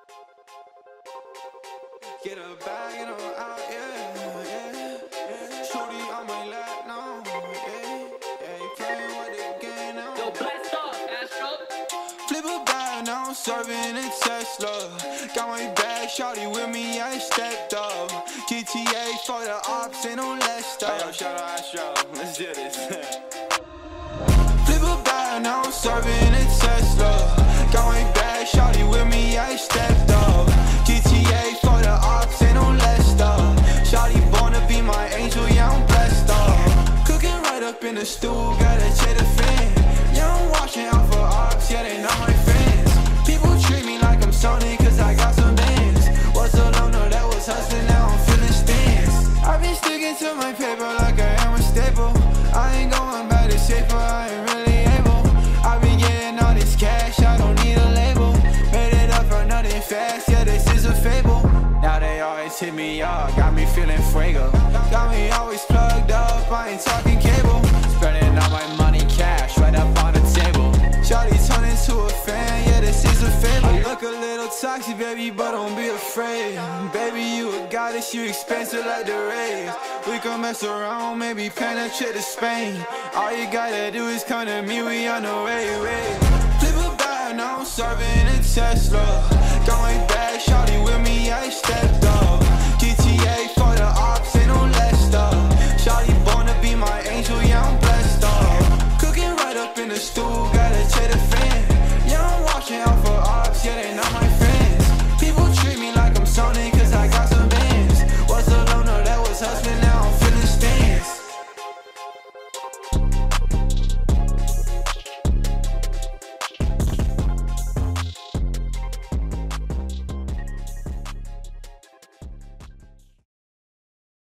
Get a bag and I'm out, yeah. Shorty on my lap now, yeah. You playing with the game now. Yo, blast off, Astro. Flip a bag, now I'm serving a Tesla. Got my bag, shawty with me, I stepped up. GTA for the ops, ain't no less stuff. Hey, yo, shout out Astro, let's do this. Flip a bag, now I'm serving a Tesla. Got my bag, shawty with me, I stepped up. GTA for the ops, ain't no less stuff. Shawty born to be my angel, yeah, I'm blessed up. Cooking right up in the stool, gotta check the fan. Yeah, I'm watching out for ops, yeah, they not my friends. People treat me like I'm Sony, cause I got some bands. Was alone, no, that was hustling, now I'm feeling stands. I've been sticking to my paper like I am a staple. I ain't going back to safer, I ain't really able. I've been getting all this cash, I don't need a label. Made it up for nothing fast, yeah, this is a fable. Now they always hit me up, got me feeling fuego. Got me always plugged up, I ain't talking cable. Spending all my money cash, right up on the table. Shawty turn into a fan, yeah, this is a fable. I look a little toxic, baby, but don't be afraid. Baby, you a goddess, you expensive like the rays. We can mess around, maybe penetrate to Spain. All you gotta do is come to me, we on the way. Flip a bag, now I'm serving a Tesla. Got my